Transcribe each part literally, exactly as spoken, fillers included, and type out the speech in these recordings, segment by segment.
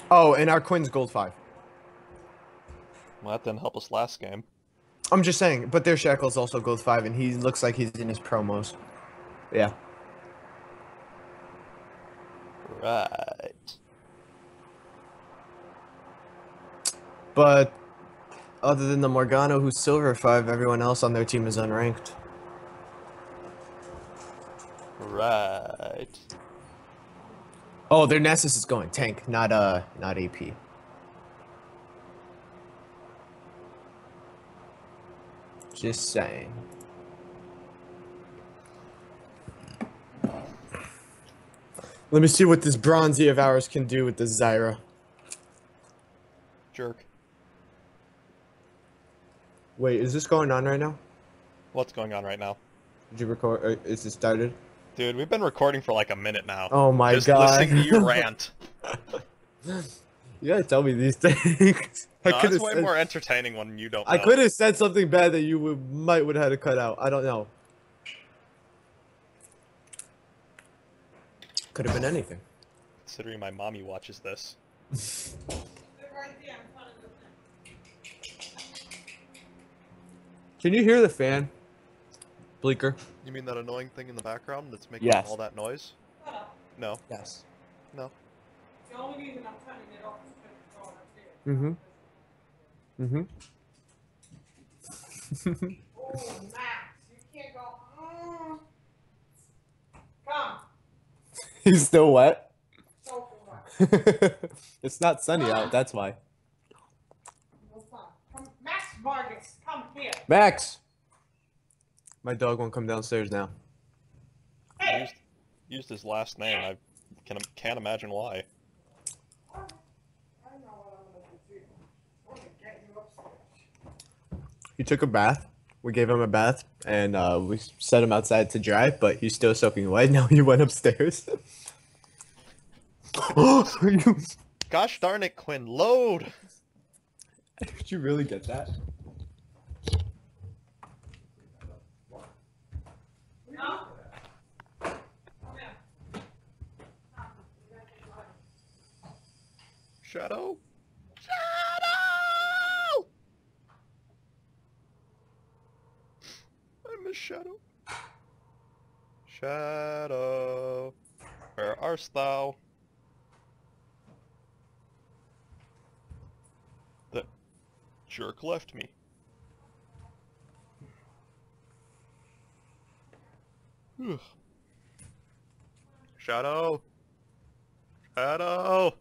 Oh, and our Quinn's gold five. Well, that didn't help us last game. I'm just saying, but their Shackle's also gold five, and he looks like he's in his promos. Yeah. Right. But other than the Morgano, who's silver five, everyone else on their team is unranked. Right. Oh, their Nessus is going tank, not uh, not A P. Just saying. Let me see what this Bronzy of ours can do with this Zyra. Jerk. Wait, is this going on right now? What's going on right now? Did you record? Or is it started? Dude, we've been recording for like a minute now. Oh my Just god. listening to you rant. You gotta tell me these things. I No, could it's have way said, more entertaining when you don't know. I could have said something bad that you would, might would have had to cut out. I don't know. Could have been anything. Considering my mommy watches this. Can you hear the fan? Bleaker? You mean that annoying thing in the background that's making Yes. all that noise? No. Yes. No. The only reason I'm turning it off is because it's going upstairs. Mm-hmm. Mm-hmm. Oh, Max, you can't go. Mm. Come. He's still wet. So wet. It's not sunny out, that's why. No fun. Come, Max Vargas, come here. Max! My dog won't come downstairs now. Hey. Used, used his last name. I can, can't imagine why. I know what I'm gonna do. I'm gonna get you upstairs. He took a bath. We gave him a bath, and uh, we set him outside to dry, but he's still soaking wet. Now he went upstairs. you... Gosh darn it, Quinn, load! Did you really get that? No? Come here. Shadow? Shadow! I miss Shadow. Shadow. Where art thou? The jerk left me. Whew. Shadow. Shadow.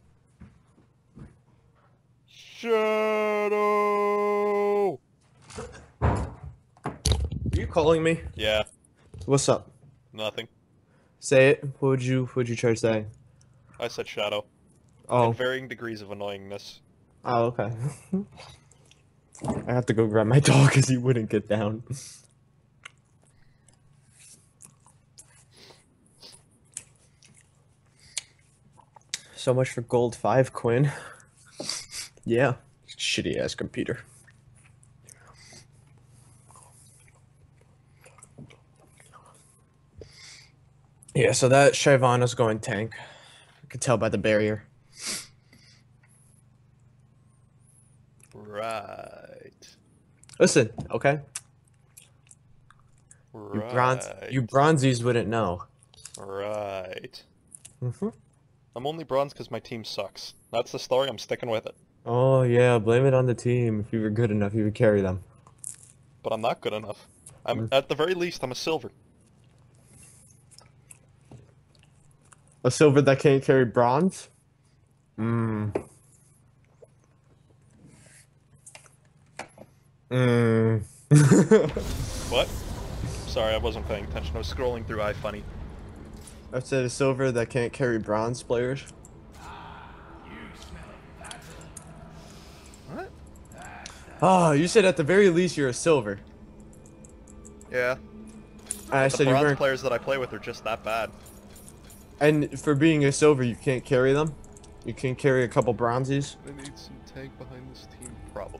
Shadow. Are you calling me? Yeah, What's up? nothing. Say it. What would you What would you try to say? I said Shadow. Oh. In varying degrees of annoyingness. Oh, okay. I have to go grab my dog because he wouldn't get down. So much for gold five, Quinn. Yeah, shitty ass computer. Yeah, so that Shyvana's going tank. I could tell by the barrier. Right. Listen, okay? You Right. bronze, you bronzies wouldn't know. Right. Mm-hmm. I'm only bronze because my team sucks. That's the story, I'm sticking with it. Oh yeah, blame it on the team. If you were good enough, you would carry them. But I'm not good enough. I'm Mm. at the very least I'm a silver. A silver that can't carry bronze? Mmm. Mmm. What? Sorry, I wasn't paying attention. I was scrolling through iFunny. I said a silver that can't carry bronze players. What? Oh, you said at the very least you're a silver. Yeah. I The said you bronze weren't. players that I play with are just that bad. And for being a silver, you can't carry them? You can carry a couple bronzies? I need some tank behind this team, probably.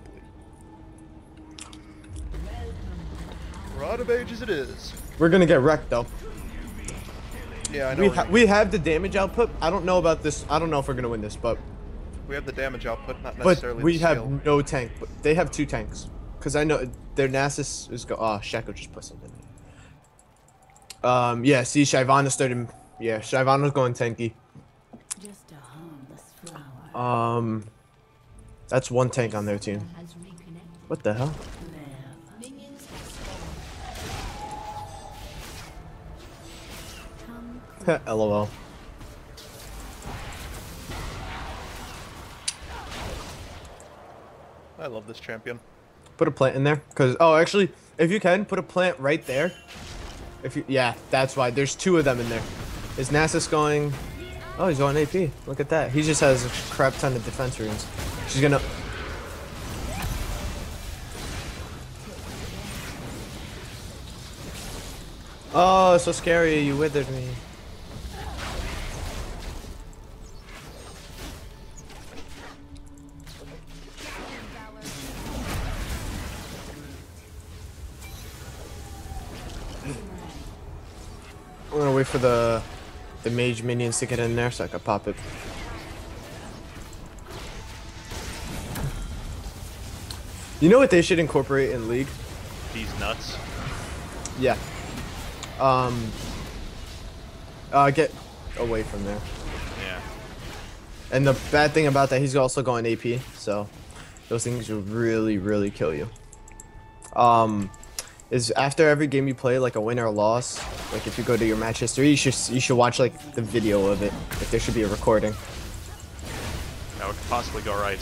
Rod of Ages it is. We're gonna get wrecked though. Yeah, I know. We, what ha you- we have the damage output. I don't know about this. I don't know if we're gonna win this, but We have the damage output, not But necessarily we the have skill. no tank. But they have two tanks. Because I know their Nasus is go. Oh, Shaco just put something in. Um, yeah, see, Shyvana started. Yeah, Shyvana's going tanky. Just a harmless flower. Um, that's one tank on their team. Has reconnected. What the hell? Minions have spawned. Come LOL. I love this champion. Put a plant in there, cause oh, actually, if you can, put a plant right there. If you, yeah, that's why. There's two of them in there. Is Nasus going? Oh, he's going A P. Look at that. He just has a crap ton of defense runes. She's gonna. Oh, so scary. You withered me. I'm gonna wait for the the mage minions to get in there so I can pop it. You know what they should incorporate in League? These nuts. Yeah. Um. Uh, get away from there. Yeah. And the bad thing about that, he's also going A P, so those things will really, really kill you. Um, is after every game you play, like a win or a loss, like if you go to your match history, you should you should watch like the video of it. Like there should be a recording. That would possibly go right.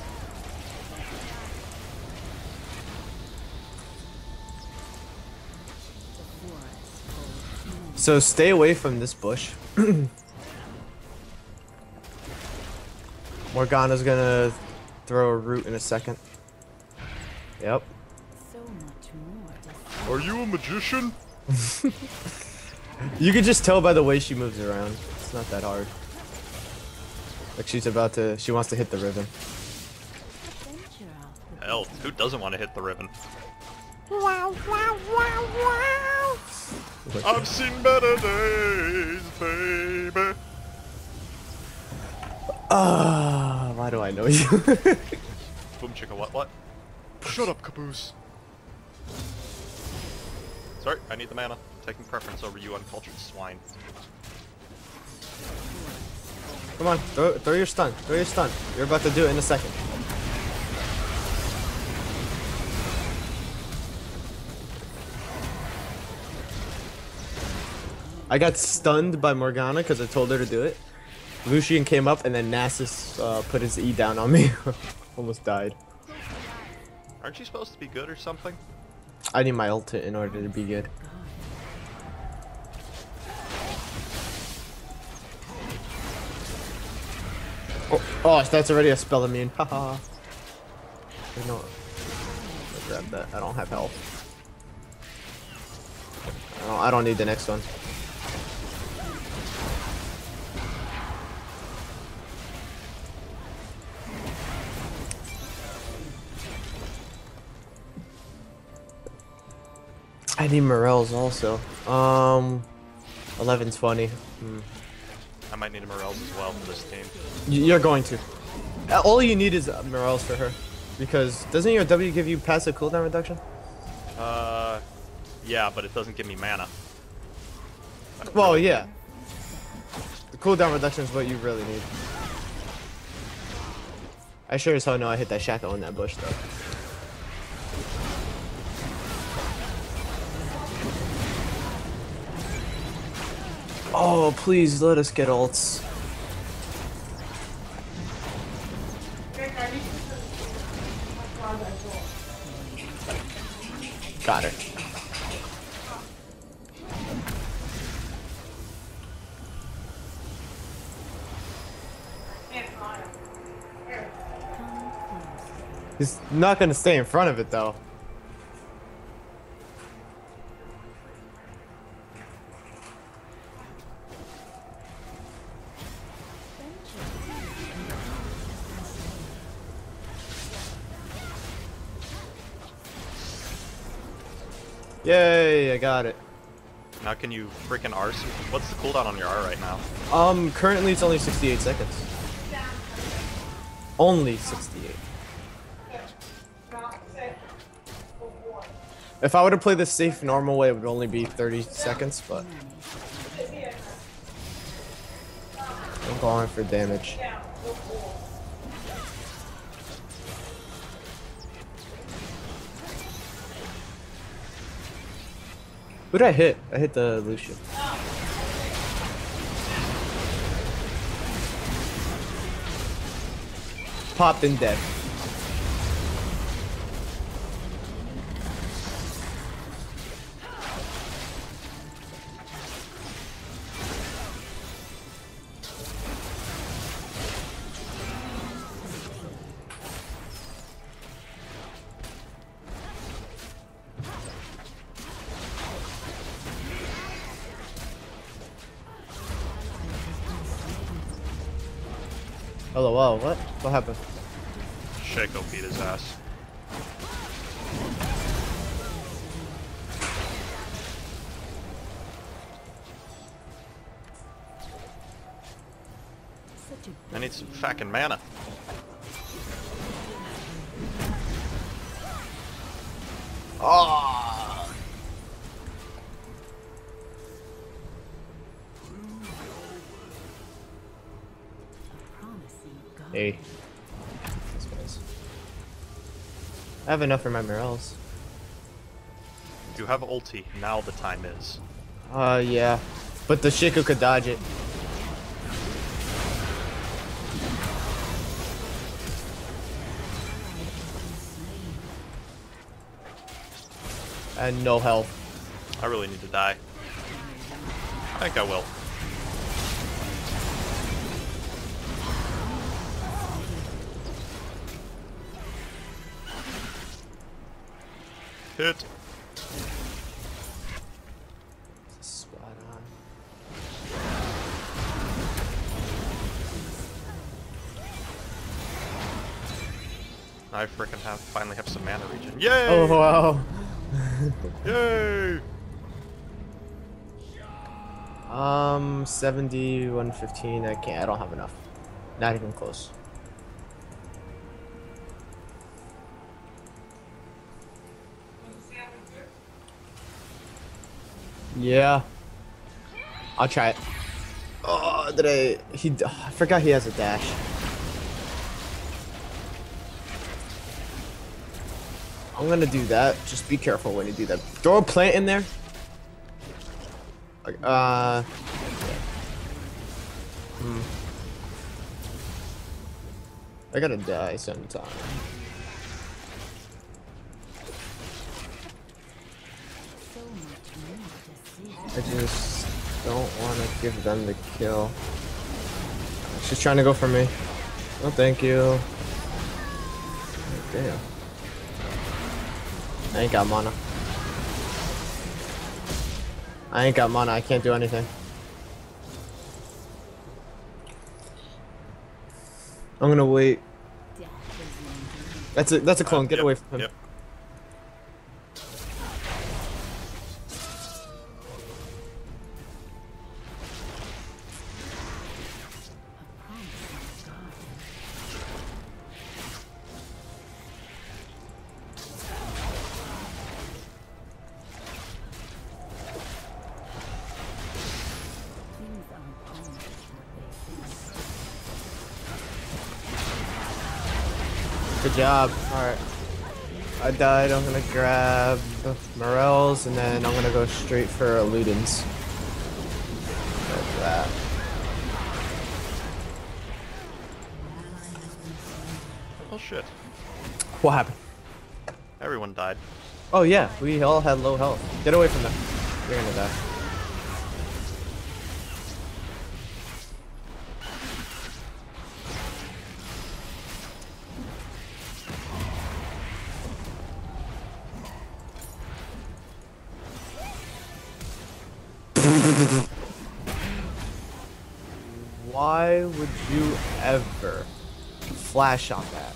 So stay away from this bush. Morgana's gonna throw a root in a second. Yep. So much more to Are you a magician? You could just tell by the way she moves around. It's not that hard. Like she's about to, she wants to hit the ribbon. venture out. Hell, who doesn't want to hit the ribbon? Wow, wow, wow, wow. I've seen better days, baby. Ah, why do I know you? Boom chicka what what? Shut up, caboose. Sorry, I need the mana. Taking preference over you uncultured swine. Come on, throw, throw your stun. Throw your stun. You're about to do it in a second. I got stunned by Morgana because I told her to do it. Lucian came up and then Nasus uh, put his E down on me. Almost died. Aren't you supposed to be good or something? I need my ult in order to be good. Oh, oh, that's already a spell immune. Haha. No. I'll grab that. I don't have health. I don't, I don't need the next one. I need Morels also. Um, eleven twenty. Hmm. I might need a Morels as well for this team. Y- You're going to. Uh, All you need is uh, Morels for her. Because doesn't your W give you passive cooldown reduction? Uh, yeah, but it doesn't give me mana. Well, yeah. The cooldown reduction is what you really need. I sure as hell know I hit that shackle in that bush though. Oh, please let us get ults. Got her. He's not gonna stay in front of it though. Yay, I got it. Now can you freaking arse? What's the cooldown on your R right now? Um, currently it's only sixty-eight seconds. Only sixty-eight. If I were to play this safe normal way, it would only be thirty seconds, but I'm going for damage. Who did I hit? I hit the Lucian. Popped and dead. Hello, wow, what? What happened? Shaco beat his ass. Such a I need some fucking mana. Oh! promising god. Hey. These guys. I have enough for my Morels. You have ulti. Now the time is. Uh, yeah. But the Shaco could dodge it. And no health. I really need to die. I think I will. Hit. Spot on. I frickin' have finally have some mana regen. Yay! Oh wow. Yay! Um, seventy, one fifteen. I can't. I don't have enough. Not even close. Yeah. I'll try it. Oh, did I? He. I forgot he has a dash. I'm gonna do that. Just be careful when you do that. Throw a plant in there. Uh. Hmm. I gotta die sometime. So much more to see. I just don't want to give them the kill. She's trying to go for me. Oh, thank you. Oh, damn. I ain't got mana. I ain't got mana. I can't do anything. I'm gonna wait. Death is indeed. That's a that's a clone. Uh, Get yep, away from him. Yep. A promising god. Things aren't always what they seem. Good job. Alright. I died. I'm gonna grab Morels and then I'm gonna go straight for Ledgends. Like that. Oh shit. What happened? Everyone died. Oh yeah, we all had low health. Get away from them. You're gonna die. Why would you ever flash on that?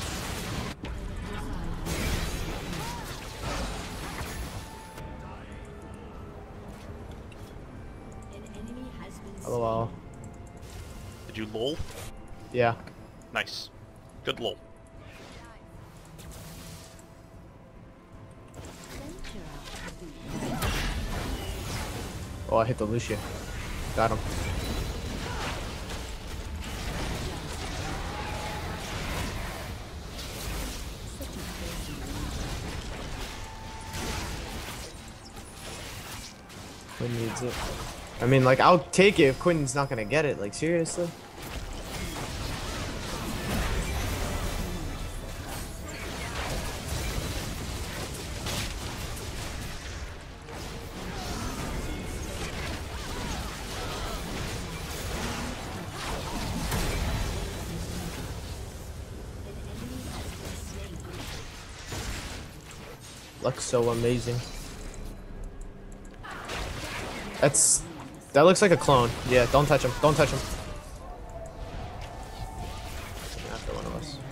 An enemy has been LOL. Did you lol? Yeah. Nice. Good lol. Venture out to be. Oh, I hit the Lucia. Got him. Quinn needs it. I mean, like, I'll take it if Quinn's not gonna get it. Like, seriously? Looks so amazing. That's that looks like a clone. Yeah, don't touch him. Don't touch him. After one of us.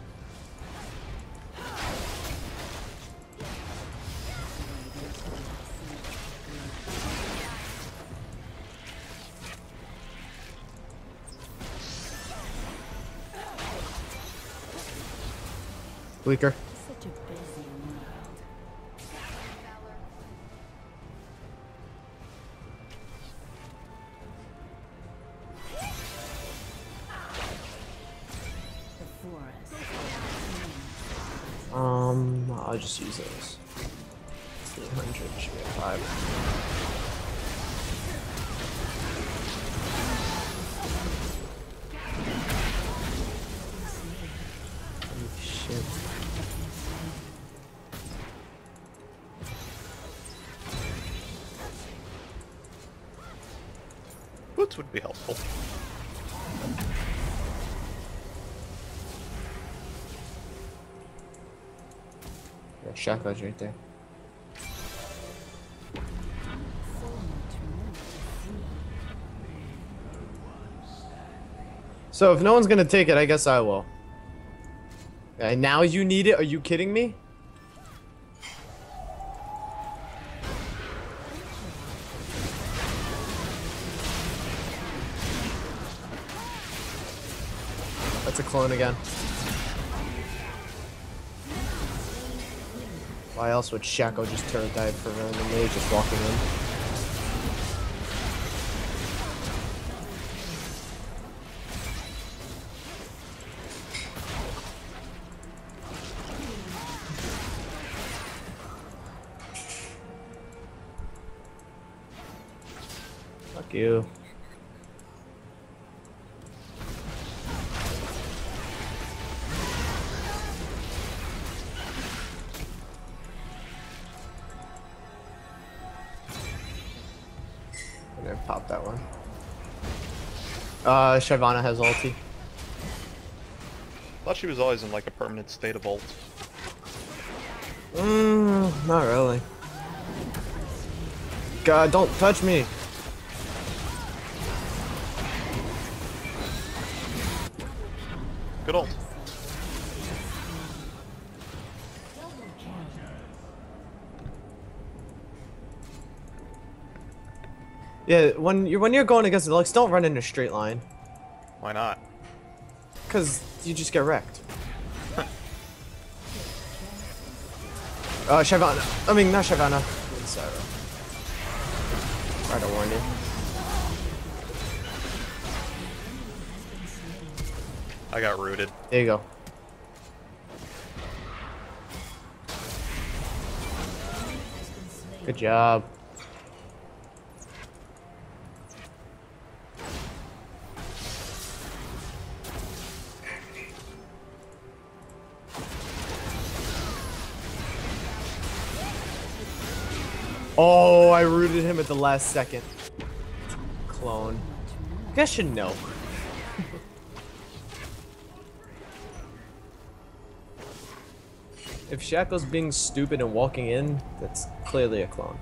Bleaker. Such a busy world. The forest. Um, I'll just use those. three hundred, should be at five. Holy shit. Boots would be helpful. Yeah, Shotgun's right there. So much more to see. So if no one's gonna take it, I guess I will. And now you need it? Are you kidding me? That's a clone again. Why else would Shaco just turret dive for randomly just walking in? Fuck you. I'm gonna pop that one. Uh, Shyvana has ulti. Thought she was always in like a permanent state of ult. Mmm, not really. God, don't touch me. Good ult. Yeah, when you're when you're going against the Lux, don't run in a straight line, Why not? cause you just get wrecked. Uh, Shyvana. I mean, not Shyvana. Sarah. Try to warn you. I got rooted. There you go. Good job. Oh, I rooted him at the last second. Clone. You guys should know. If Shaco's being stupid and walking in, that's clearly a clone.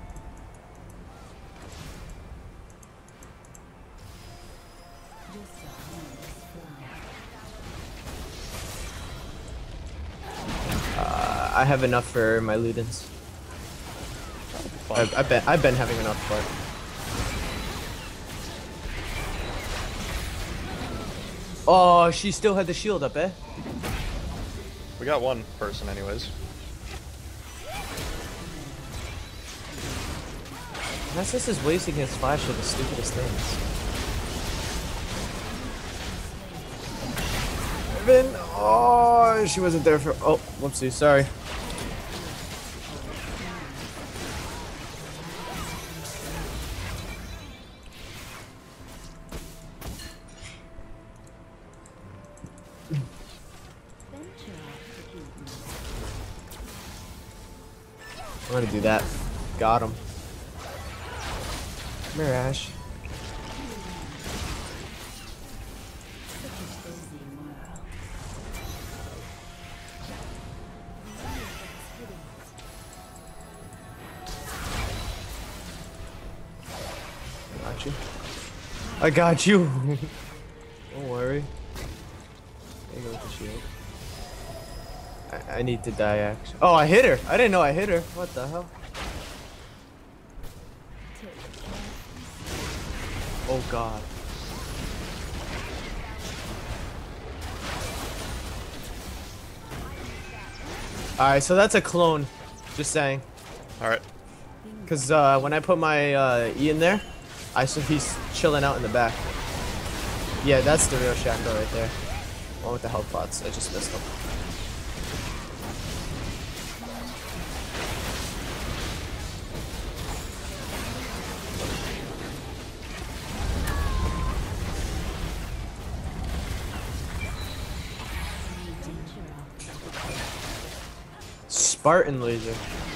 Uh, I have enough for my Ledgends. I, I bet I've been having enough for it. Oh, she still had the shield up, eh? We got one person anyways. Nessus is wasting his flash for the stupidest things. Riven! Oh, she wasn't there for. Oh, whoopsie, sorry. I'm gonna do that. Got him. Come here, Ash. Got you. I got you. Don't worry. There you go with the shield. I, I need to die, actually. Oh, I hit her. I didn't know I hit her. What the hell? Oh god. Alright, so that's a clone. Just saying. Alright. Because uh, when I put my uh, E in there, I saw he's chilling out in the back. Yeah, that's the real Shaco right there. One with the health pots. I just missed him. Spartan laser.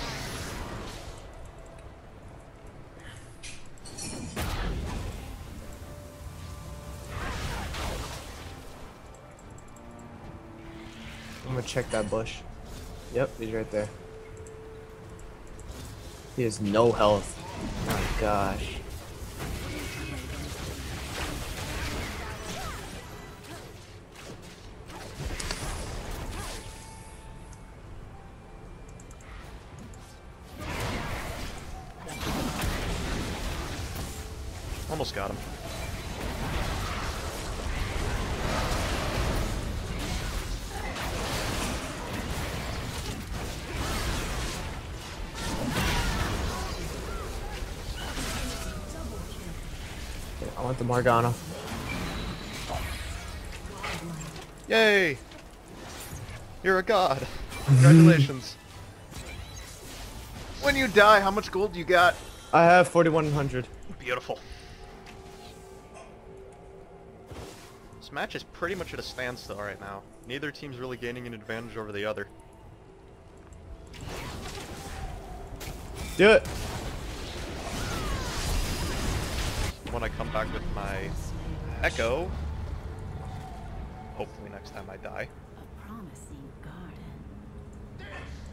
I'm gonna check that bush. Yep, he's right there. He has no health. Oh my gosh. Almost got him. I want the Morgana. Yay! You're a god. Congratulations. When you die, how much gold you got? I have forty-one hundred. Beautiful. This match is pretty much at a standstill right now. Neither team's really gaining an advantage over the other. Do it. When I come back with my Echo, hopefully next time I die. A promising garden.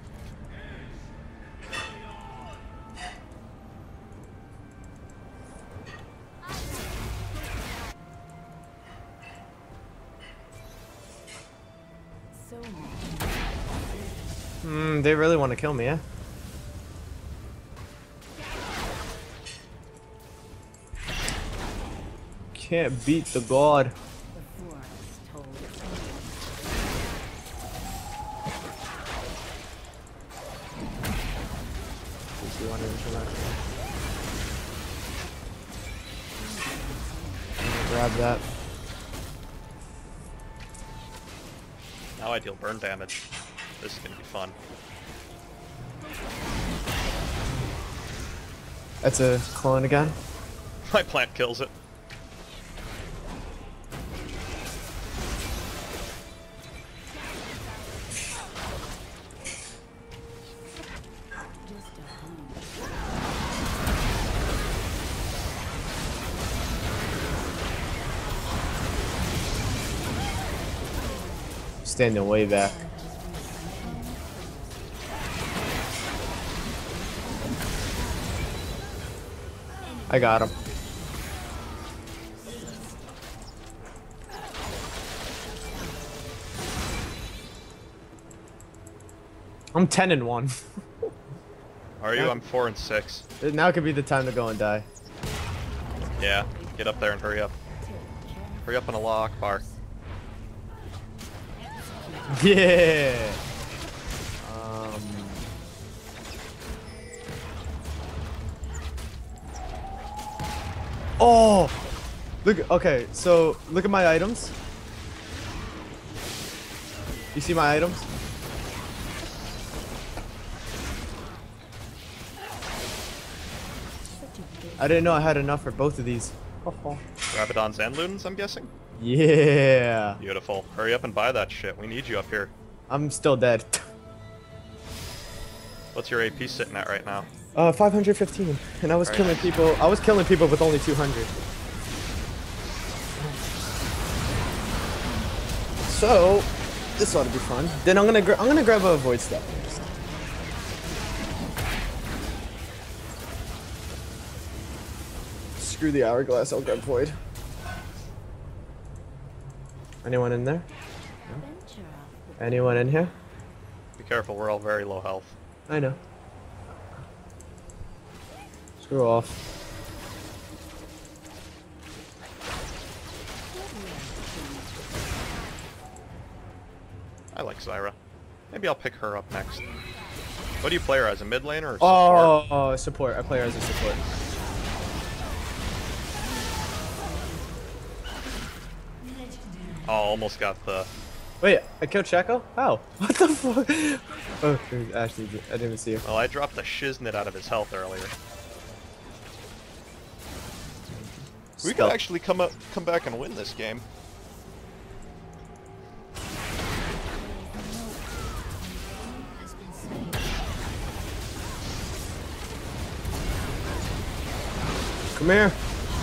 So much. Hmm, they really want to kill me, yeah? Can't beat the god. The forest told Do you want to interact? Grab that. Now I deal burn damage. This is gonna be fun. That's a clone again. My plant kills it. just a home. Standing way back. I got him. I'm ten and one. Are you? I'm four and six. Now could be the time to go and die. Yeah, get up there and hurry up. Hurry up on a lock bar. Yeah. Oh! Look, okay, so look at my items. You see my items? I didn't know I had enough for both of these. Oh. Rabadons and Ludens, I'm guessing? Yeah. Beautiful. Hurry up and buy that shit. We need you up here. I'm still dead. What's your A P sitting at right now? Uh, five hundred fifteen, and I was Very killing nice. people. I was killing people with only two hundred. So, this ought to be fun. Then I'm gonna gra I'm gonna grab a void step next. Screw the hourglass. I'll grab void. Anyone in there? Venture off the Anyone in here? Be careful, we're all very low health. I know. Screw off. I like Zyra. Maybe I'll pick her up next. What do you play her as, a mid laner or support? Oh, support. I play her as a support. Oh, almost got the... Wait, I killed Shaco? How? What the fuck? Oh, actually, I didn't even see her. Well, I dropped the shiznit out of his health earlier. We could Stealth. actually come up, come back and win this game. Come here.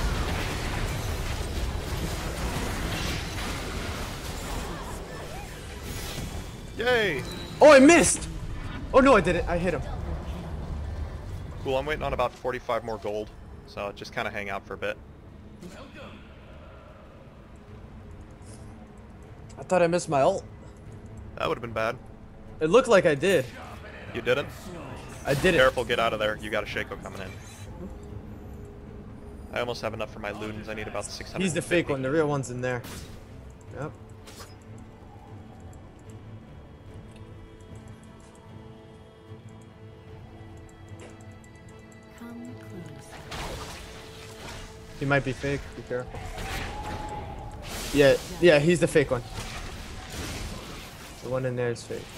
Yay! Oh, I missed! Oh no, I didn't. I hit him. Cool, I'm waiting on about forty-five more gold, so just kind of hang out for a bit. I thought I missed my ult. That would have been bad. It looked like I did. You didn't? I did it. Careful, get out of there. You got a Shaco coming in. I almost have enough for my Ludens. I need about six hundred. He's the fake one. The real one's in there. Yep. come close. He might be fake. Be careful. Yeah, yeah, he's the fake one. The one in there is fake.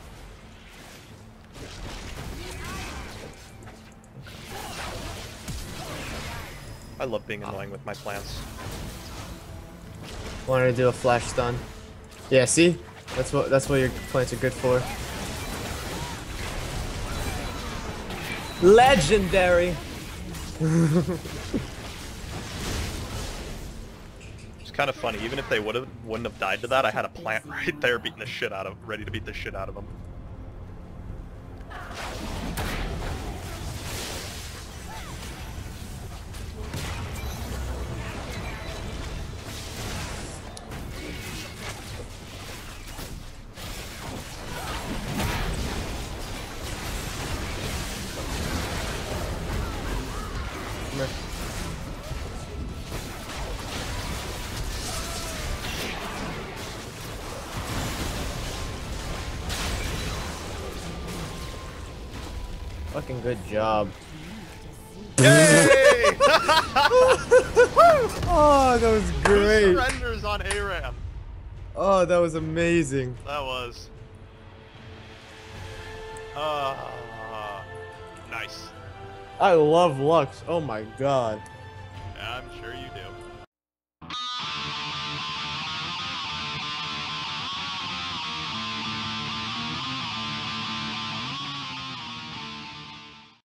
I love being annoying with my plants. Wanted to do a flash stun. Yeah, see? That's what that's what your plants are good for. Legendary. It's kind of funny. Even if they would have wouldn't have died to that, I had a plant right there beating the shit out of, ready to beat the shit out of them. Come here. Fucking good job. Yay! Oh, that was Who great. surrenders on ARAM? Oh, that was amazing. That was. Uh, nice. I love Lux. Oh my god. Yeah, I'm sure you do.